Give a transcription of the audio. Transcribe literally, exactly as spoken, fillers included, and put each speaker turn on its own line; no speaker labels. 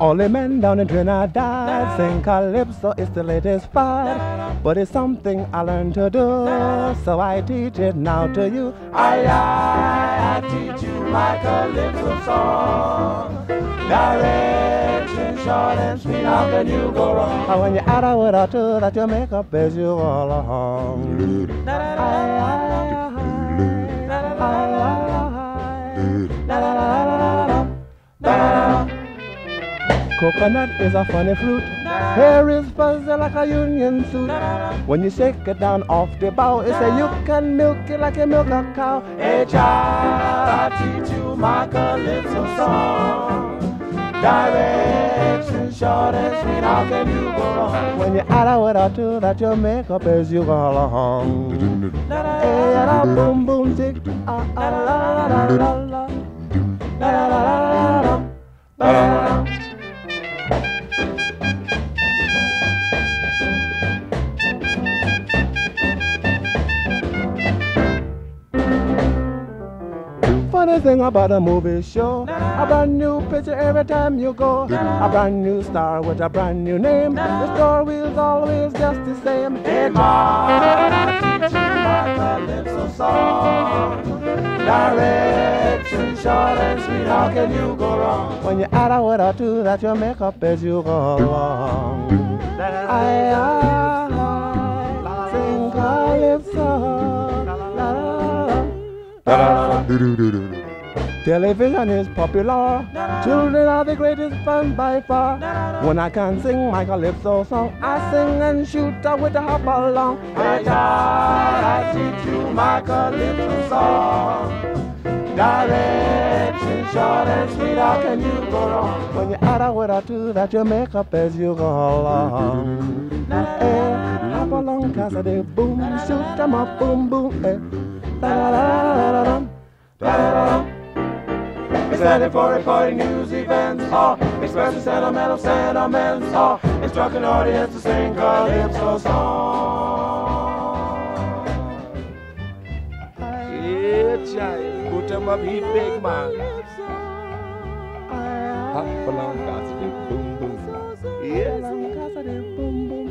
All the men down in Trinidad sing calypso, it's the latest fad. But it's something I learned to do, so I teach it now to you. I, I, I teach you my calypso song. Direction short and sweet, how can you go wrong? And when you add a word or two that you make up as you go along. I, I, I, Coconut is a funny fruit. Hair is fuzzy like a union suit. When you shake it down off the bough, it say you can milk it like you milk a cow. Hey child, I teach you my calypso song. Direction short and sweet, how can you go wrong? When you add a word or two that you make up as you go along. Hey, da boom boom tick, ah ah la la la la, la la la la la la. Funny thing about a movie show, a brand new picture every time you go. A brand new star with a brand new name. The story's always just the same. Hey Ma, I teach you my calypso song. Direction short and sweet, how can you go wrong? When you add a word or two that you make up as you go along. I, I sing calypso. Television is popular. Children are the greatest fans by far. When I can't sing my calypso song, I sing and shoot with a hop along. Hey child, I teach you my calypso song. Direction short and sweet, how can you go wrong? When you add a word or two that you make up as you go along. Hey, hop along, cause they boom, shoot them up, boom, boom, hey. It's ready for reporting news events, or expressing sentimental sentiments, or instructing an audience to sing calypso song.
Yeah, child, put them up, heat big man. Hop along, cause they boom boom.
Yeah, boom boom.